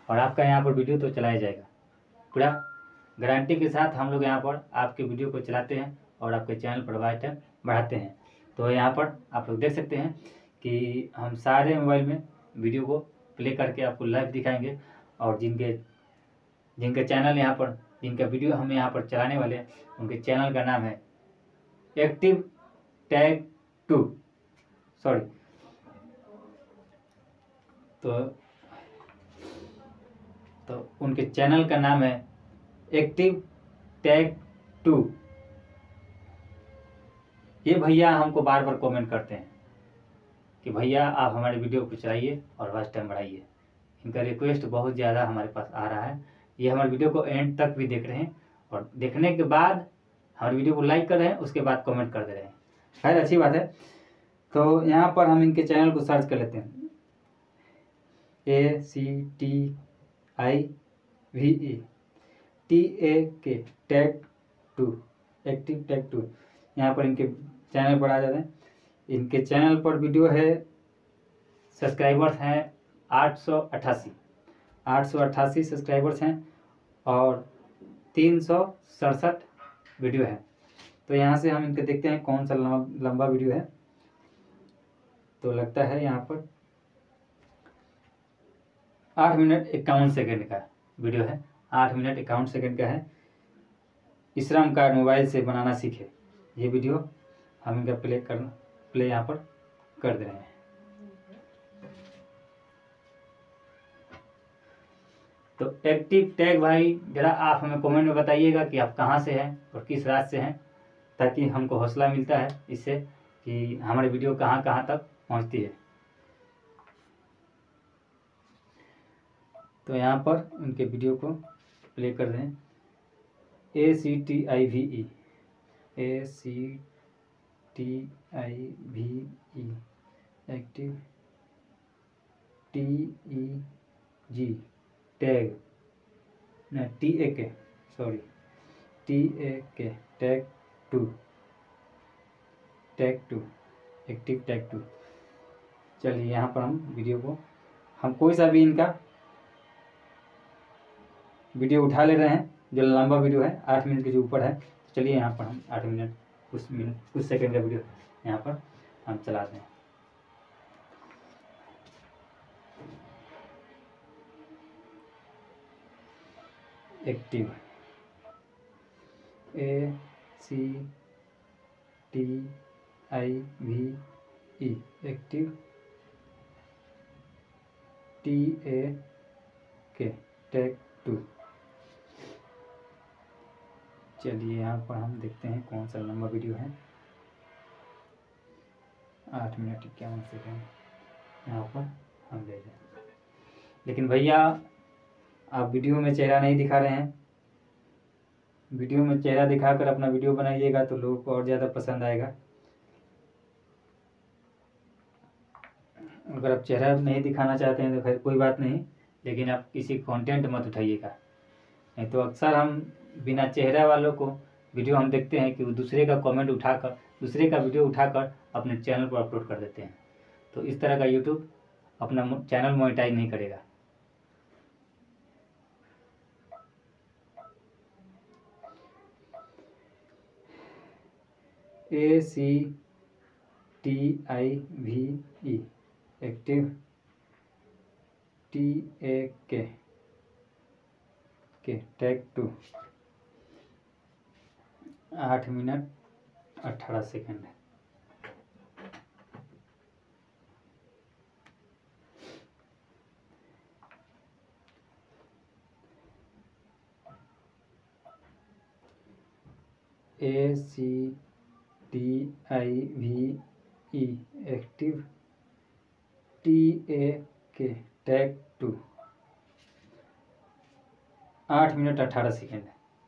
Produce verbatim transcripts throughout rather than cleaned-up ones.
और आपका यहाँ पर वीडियो तो चलाया जाएगा। पूरा गारंटी के साथ हम लोग यहाँ पर आपके वीडियो को चलाते हैं और आपके चैनल पर वॉच टाइम बढ़ाते हैं। तो यहाँ पर आप लोग देख सकते हैं कि हम सारे मोबाइल में वीडियो को प्ले करके आपको लाइव दिखाएंगे। और जिनके जिनके चैनल यहाँ पर जिनका वीडियो हम यहाँ पर चलाने वाले हैं उनके चैनल का नाम है एक्टिव टैग टू सॉरी तो तो उनके चैनल का नाम है एक्टिव टैग टू। ये भैया हमको बार बार कमेंट करते हैं कि भैया आप हमारे वीडियो को चलाइए और वॉच टाइम बढ़ाइए। इनका रिक्वेस्ट बहुत ज़्यादा हमारे पास आ रहा है। ये हमारे वीडियो को एंड तक भी देख रहे हैं और देखने के बाद हमारे वीडियो को लाइक कर रहे हैं, उसके बाद कमेंट कर दे रहे हैं। खैर अच्छी बात है। तो यहाँ पर हम इनके चैनल को सर्च कर लेते हैं, A C T I V E T A K tag two active tag two. यहाँ पर इनके चैनल पर आ जाते हैं। इनके चैनल पर वीडियो है, सब्सक्राइबर्स हैं आठ सौ अट्ठासी आठ सौ अट्ठासी सब्सक्राइबर्स हैं और तीन सौ सड़सठ वीडियो है। तो यहाँ से हम इनके देखते हैं कौन सा लंबा लंबा वीडियो है। तो लगता है यहाँ पर आठ मिनट इक्यावन सेकेंड का वीडियो है। आठ मिनट इक्यावन सेकेंड का है। इश्रम कार्ड मोबाइल से बनाना सीखे, ये वीडियो हम इनका प्ले कर प्ले यहाँ पर कर दे रहे हैं। तो एक्टिव टैग भाई जरा आप हमें कमेंट में बताइएगा कि आप कहाँ से हैं और किस राज्य से हैं, ताकि हमको हौसला मिलता है इससे कि हमारी वीडियो कहाँ कहाँ तक पहुँचती है। तो यहाँ पर उनके वीडियो को प्ले कर रहे हैं। A C T I V E A C T I V E active T E G tag न T A K sorry T A K tag two tag two active tag two. चलिए यहाँ पर हम video को हम कोई सा भी इनका वीडियो उठा ले रहे हैं जो लंबा वीडियो है, आठ मिनट के जो ऊपर है। तो चलिए यहाँ पर हम आठ मिनट कुछ मिनट कुछ सेकंड का वीडियो यहाँ पर हम चलाते हैं। Active A C T I V E active T A K tag two. चलिए यहाँ पर हम देखते हैं कौन सा लंबा वीडियो है। आठ मिनट इक्यावन सेकेंड यहाँ पर हम ले जाए। लेकिन भैया आप वीडियो में चेहरा नहीं दिखा रहे हैं। वीडियो में चेहरा दिखाकर अपना वीडियो बनाइएगा तो लोगों को और ज़्यादा पसंद आएगा। अगर आप चेहरा नहीं दिखाना चाहते हैं तो खैर कोई बात नहीं, लेकिन आप किसी कंटेंट मत उठाइएगा। नहीं तो अक्सर हम बिना चेहरा वालों को वीडियो हम देखते हैं कि वो दूसरे का कमेंट उठाकर दूसरे का वीडियो उठाकर अपने चैनल पर अपलोड कर देते हैं। तो इस तरह का यूट्यूब अपना चैनल मोनेटाइज नहीं करेगा। A C T I V E active T A K K tag two आठ मिनट अठारह second. A C T I V E active T A K tag two आठ मिनट अठारह second.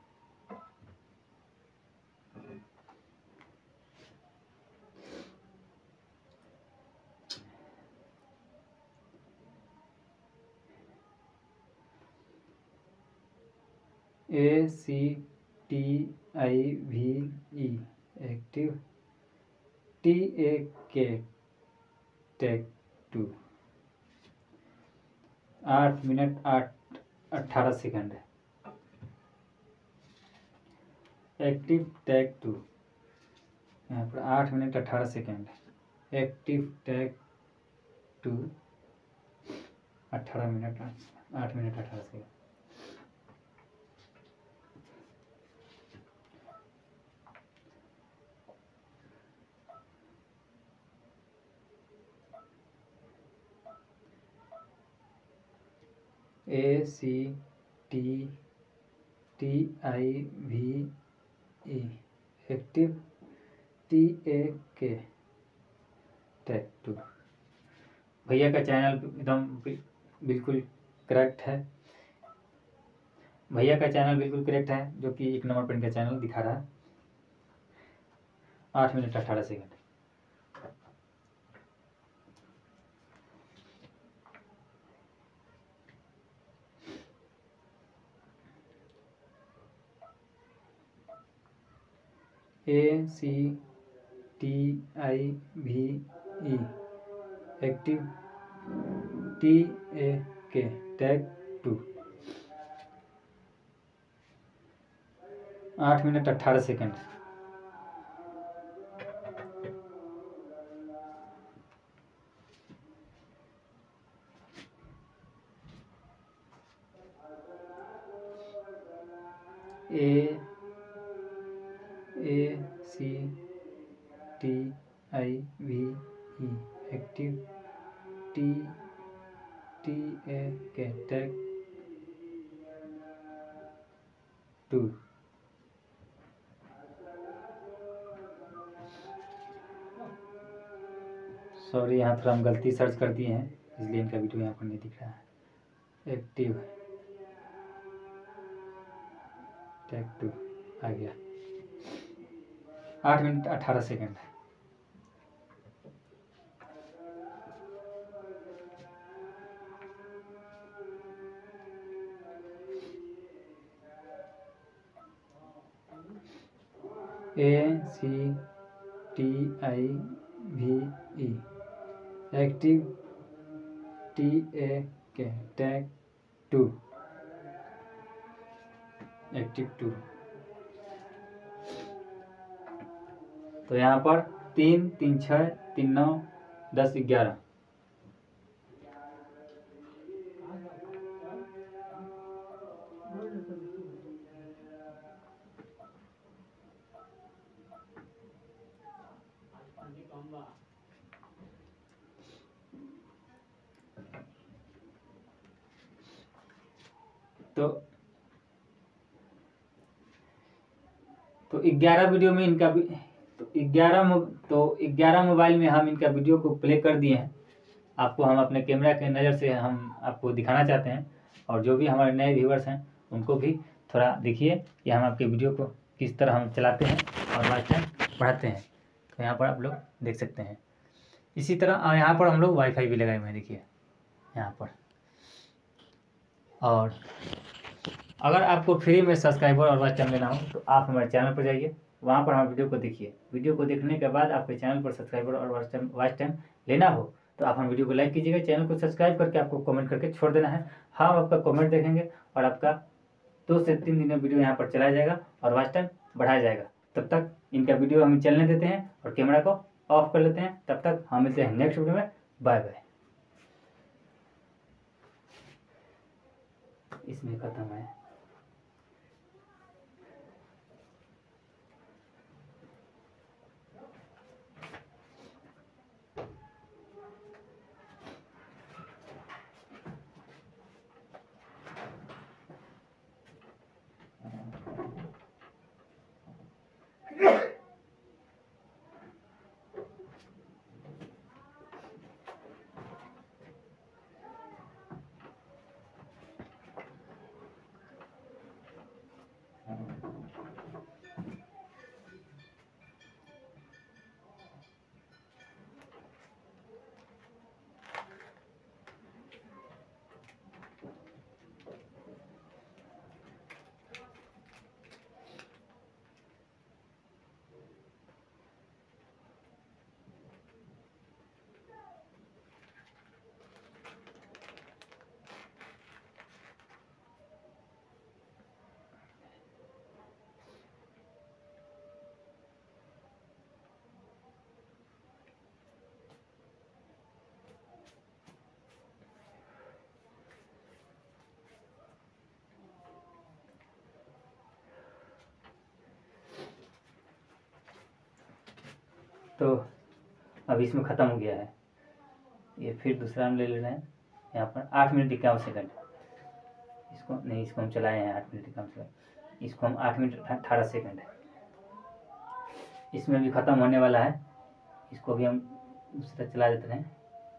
A C T I V E active T A K tag two आठ minute आठ अट्ठारह second है। Active tag two, यहाँ पर आठ minute अट्ठारह सेकंड है। एक्टिव टैग टू अट्ठारह मिनट आठ मिनट अठारह second. A C T T I V E active T A K tag to. भैया का चैनल एकदम बिल्कुल करेक्ट है। भैया का चैनल बिल्कुल करेक्ट है, जो कि एक नंबर पर इनका चैनल दिखा रहा है। आठ मिनट अठारह second. A C T I V E active T A K tag two. आठ मिनट अट्ठारह second. A A C T I V E active T T A K tag to. Sorry, यहाँ पर हम गलती search कर दिए हैं, इसलिए इनका वीडियो यहाँ पर नहीं दिख रहा है। एक्टिव टैग टू आ गया। आठ मिनट अठारह सेकंड है। A C T I V E active T A K tag two. Active to. तो यहाँ पर तीन तीन छः तीन नौ दस ग्यारह। तो तो ग्यारह वीडियो में इनका भी तो ग्यारह तो ग्यारह मोबाइल में हम इनका वीडियो को प्ले कर दिए हैं। आपको हम अपने कैमरा के नज़र से हम आपको दिखाना चाहते हैं, और जो भी हमारे नए व्यूवर्स हैं उनको भी थोड़ा देखिए कि हम आपके वीडियो को किस तरह हम चलाते हैं और वॉच टाइम बढ़ाते हैं। तो यहाँ पर आप लोग देख सकते हैं। इसी तरह यहाँ पर हम लोग वाईफाई भी लगाए हुए हैं, देखिए यहाँ पर। और अगर आपको फ्री में सब्सक्राइबर और वॉच टाइम लेना हो तो आप हमारे चैनल पर जाइए, वहाँ पर हमारे वीडियो को देखिए। वीडियो को देखने के बाद आपके चैनल पर सब्सक्राइबर और वॉच टाइम वॉच टाइम लेना हो तो आप हम वीडियो को लाइक कीजिएगा, चैनल को सब्सक्राइब करके आपको कमेंट करके छोड़ देना है। हम आपका कमेंट देखेंगे और आपका दो से तीन दिन में वीडियो यहाँ पर चलाया जाएगा और वॉच टाइम बढ़ाया जाएगा। तब तक इनका वीडियो हम चलने देते हैं और कैमरा को ऑफ कर लेते हैं। तब तक हम मिलते हैं नेक्स्ट वीडियो में। Bye bye. इसमें खत्म है। तो अब इसमें ख़त्म हो गया है। ये फिर दूसरा हम ले ले रहे हैं यहाँ पर आठ मिनट इक्यावन सेकंड। इसको नहीं, इसको हम चलाए हैं आठ मिनट इक्यावन सेकंड, इसको हम आठ मिनट अठारह सेकंड है। इसमें भी ख़त्म होने वाला है, इसको भी हम दूसरा चला देते हैं।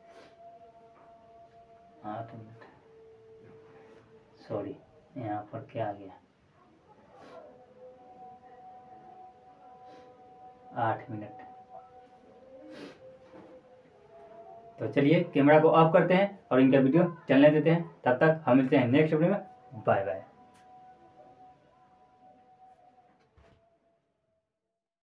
आठ मिनट, सॉरी यहाँ पर क्या आ गया, आठ मिनट। तो चलिए कैमरा को ऑफ करते हैं और इनका वीडियो चलने देते हैं। तब तक हम मिलते हैं नेक्स्ट वीडियो में। Bye bye.